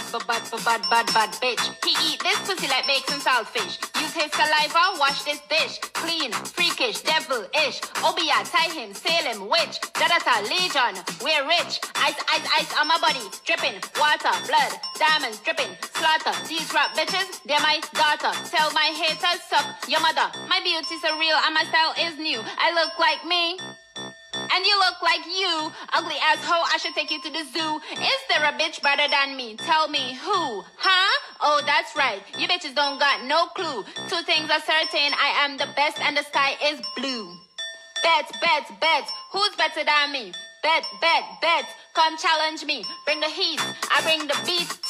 bad bitch. He eat this pussy like bakes and saltfish. Use his saliva, wash this dish. Clean, freakish, devil-ish. Obia, tie him, sail him, witch. Jadata, legion, we're rich. Ice on my body, dripping. Water, blood, diamonds dripping. Slaughter, these rap bitches, they're my daughter. Tell my haters, suck your mother. My beauty's so real and my style is new. I look like me. And you look like you. Ugly asshole, I should take you to the zoo. Is there a bitch better than me? Tell me who? Huh? Oh, that's right. You bitches don't got no clue. Two things are certain. I am the best and the sky is blue. Bets. Who's better than me? Bet. Come challenge me. Bring the heat. I bring the beat.